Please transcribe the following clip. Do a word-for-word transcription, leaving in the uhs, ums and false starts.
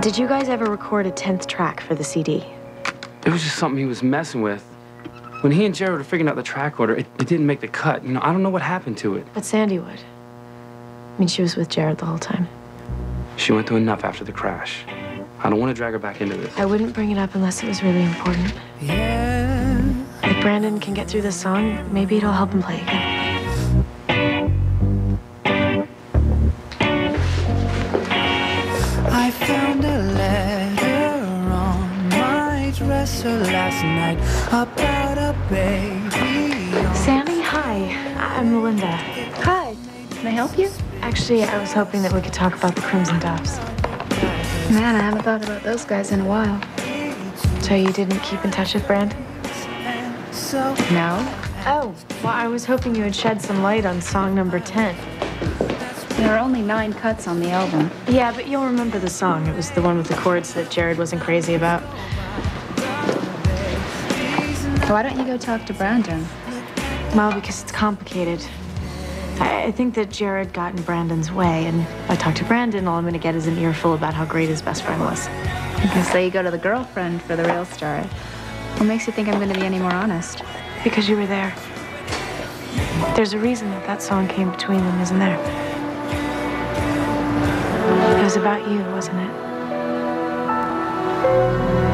Did you guys ever record a tenth track for the C D? It was just something he was messing with. When he and Jared were figuring out the track order, it, it didn't make the cut. You know, I don't know what happened to it. But Sandy would. I mean, she was with Jared the whole time. She went through enough after the crash. I don't want to drag her back into this. I wouldn't bring it up unless it was really important. Yeah. If Brandon can get through this song, maybe it'll help him play again. I found a letter on my dresser last night about a baby. Sandy, hi. I'm Melinda. Hi. Can I help you? Actually, I was hoping that we could talk about the Crimson Doves. Man, I haven't thought about those guys in a while. So you didn't keep in touch with Brand? No? Oh, well, I was hoping you would shed some light on song number ten. There are only nine cuts on the album. Yeah, but you'll remember the song. It was the one with the chords that Jared wasn't crazy about. Why don't you go talk to Brandon? Well, because it's complicated. I, I think that Jared got in Brandon's way, and if I talk to Brandon, all I'm going to get is an earful about how great his best friend was. You can say you go to the girlfriend for the real story. What makes you think I'm going to be any more honest? Because you were there. There's a reason that that song came between them, isn't there? It was about you, wasn't it?